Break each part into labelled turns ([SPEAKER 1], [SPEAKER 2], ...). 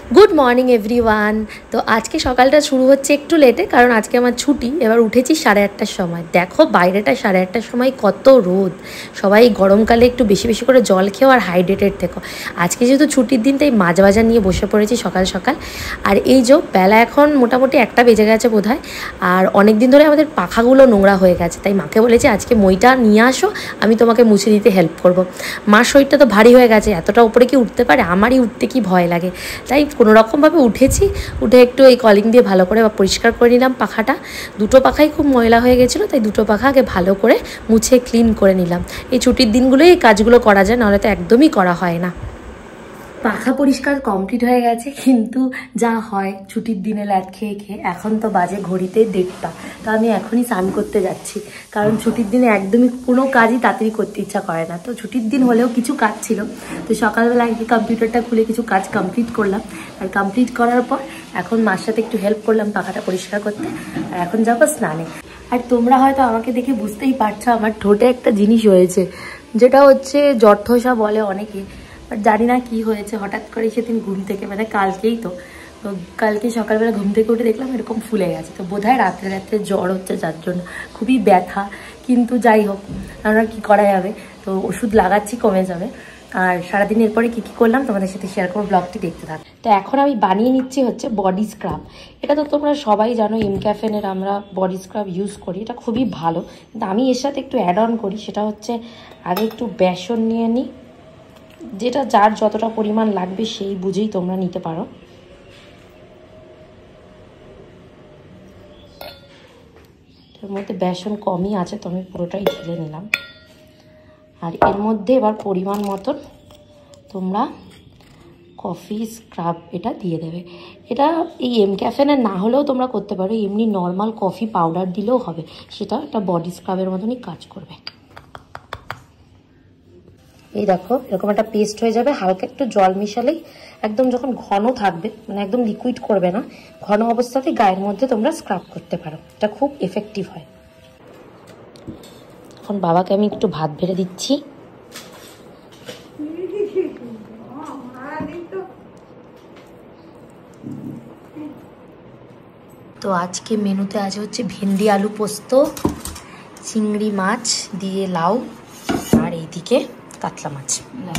[SPEAKER 1] Good morning everyone. তো আজকে সকালটা শুরু হচ্ছে একটু লেটে, কারণ আজকে আমার ছুটি। এবার উঠেছি 8:30টার সময়। দেখো বাইরেটা 8:30টার সময় কত রোদ। সবাই গরমকালে একটু বেশি বেশি করে জল খেও আর হাইড্রেটেড থেকো। আজকে যেহেতু ছুটির দিন, তাই মাছ বাজার নিয়ে বসে পড়েছি সকাল সকাল। আর এই যে বেলা এখন মোটামুটি 1টা বেজে গেছে বোধহয়। আর অনেক দিন ধরে আমাদের পাখাগুলো নোংরা হয়ে গেছে, তাই মাকে বলেছি আজকে মইটা নিয়ে আসো, আমি তোমাকে মুছে দিতে হেল্প করব। মার শরীরটা তো ভারী হয়ে গেছে, এতটা উপরে কি উঠতে পারে? আমারই উঠতে কি ভয় লাগে। তাই কোনো রকমভাবে উঠেছি, উঠে একটু এই কলিং দিয়ে ভালো করে পরিষ্কার করে নিলাম পাখাটা। দুটো পাখাই খুব ময়লা হয়ে গেছিলো, তাই দুটো পাখা আগে ভালো করে মুছে ক্লিন করে নিলাম। এই ছুটির দিনগুলোই এই কাজগুলো করা যায়, নাহলে তো একদমই করা হয় না। পাখা পরিষ্কার কমপ্লিট হয়ে গেছে, কিন্তু যা হয় ছুটির দিনে ল্যাদ খেয়ে খেয়ে এখন তো বাজে ঘড়িতে 1:30। তো আমি এখনই স্নান করতে যাচ্ছি, কারণ ছুটির দিনে একদমই কোনো কাজই তাড়াতাড়ি করতে ইচ্ছা করে না। তো ছুটির দিন হলেও কিছু কাজ ছিল, তো সকালবেলা আগে কম্পিউটারটা খুলে কিছু কাজ কমপ্লিট করলাম। আর কমপ্লিট করার পর এখন মার সাথে একটু হেল্প করলাম পাখাটা পরিষ্কার করতে। আর এখন যাবো স্নানে। আর তোমরা হয়তো আমাকে দেখে বুঝতেই পারছো আমার ঠোঁটে একটা জিনিস হয়েছে, যেটা হচ্ছে জঠোসা বলে অনেকে। বাট জানি না কি হয়েছে, হঠাৎ করে সেদিন ঘুম থেকে, মানে কালকেই তো কালকে সকালবেলা ঘুম থেকে উঠে দেখলাম এরকম ফুলে গেছে। তো বোধহয় রাত্রে রাত্রে জ্বর হচ্ছে, যার জন্য খুবই ব্যথা। কিন্তু যাই হোক, আমরা কী করা যাবে, তো ওষুধ লাগাচ্ছি, কমে যাবে। আর সারাদিন এরপরে কী কী করলাম তোমাদের সাথে শেয়ার করবো, ব্লগটি দেখতে থাক। তো এখন আমি বানিয়ে নিচ্ছি হচ্ছে বডি স্ক্রাব। এটা তো তোমরা সবাই জানো, এমক্যাফেনের আমরা বডি স্ক্রাব ইউজ করি, এটা খুবই ভালো। কিন্তু আমি এর সাথে একটু অ্যাড অন করি, সেটা হচ্ছে আগে একটু বেসন নিয়ে নিই, যেটা যার যতটা পরিমাণ লাগবে সেই বুঝেই তোমরা নিতে পারো। এর মধ্যে বেসন কমই আছে, তো আমি পুরোটাই ঢেলে নিলাম। আর এর মধ্যে এবার পরিমাণ মতন তোমরা কফি স্ক্রাব এটা দিয়ে দেবে। এটা এই এমক্যাফেনের না হলেও তোমরা করতে পারো, এমনি নর্মাল কফি পাউডার দিলেও হবে, সেটা একটা বডি স্ক্রাবের মতনই কাজ করবে। এই দেখো এরকম একটা পেস্ট হয়ে যাবে, হালকা একটু জল মিশালেই একদম যখন ঘন থাকবে, মানে একদম লিকুইড করবে না, ঘন অবস্থাতেই গায়ের মধ্যে তোমরা স্ক্রাব করতে পারো। এটা খুব এফেক্টিভ হয়। এখন বাবাকে আমি একটু ভাত বেড়ে দিচ্ছি। তো আজকে মেনুতে আছে হচ্ছে ভেন্ডি আলু পোস্ত, চিংড়ি মাছ দিয়ে লাউ, আর এইদিকে কাতলা মাছ।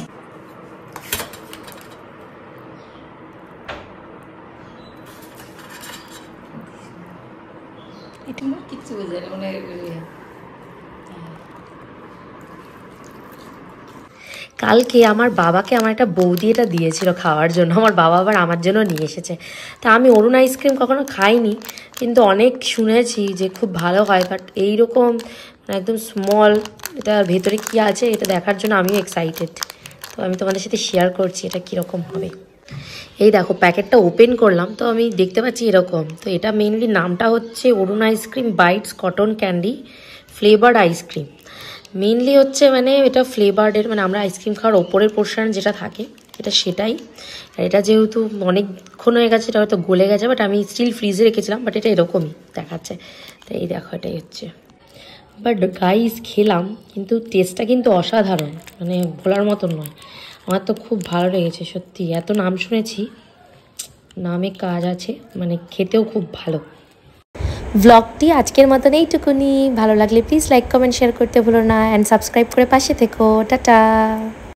[SPEAKER 1] কালকে আমার বাবাকে আমার একটা বৌদি এটা দিয়েছিল খাওয়ার জন্য, আমার বাবা আবার আমার জন্য নিয়ে এসেছে। তা আমি অরুণ আইসক্রিম কখনো খাইনি, কিন্তু অনেক শুনেছি যে খুব ভালো হয়। বাট এইরকম একদম স্মল, এটার ভেতরে কি আছে এটা দেখার জন্য আমিও এক্সাইটেড। তো আমি তোমাদের সাথে শেয়ার করছি এটা কীরকম হবে। এই দেখো প্যাকেটটা ওপেন করলাম, তো আমি দেখতে পাচ্ছি এরকম। তো এটা মেনলি নামটা হচ্ছে Arun ice cream bites cotton candy flavoured ice cream. Mainly হচ্ছে মানে এটা ফ্লেভার্ডের, মানে আমরা আইসক্রিম খাওয়ার ওপরের পোর্শন যেটা থাকে এটা সেটাই। আর এটা যেহেতু অনেকক্ষণ হয়ে গেছে, এটা হয়তো গলে গেছে, বাট আমি স্টিল ফ্রিজে রেখেছিলাম, বাট এটা এরকমই দেখাচ্ছে। তো এই দেখো এটাই হচ্ছে। বাট গাইস খেলাম, কিন্তু টেস্টটা কিন্তু অসাধারণ, মানে বলার মতন নয়। আমার তো খুব ভালো লেগেছে সত্যি। এত নাম শুনেছি, নামে কাজ আছে, মানে খেতেও খুব ভালো। ব্লগটি আজকের মতন এইটুকুনি। ভালো লাগলে প্লিজ লাইক কমেন্ট শেয়ার করতে ভুলো না, অ্যান্ড সাবস্ক্রাইব করে পাশে থেকো। টাটা।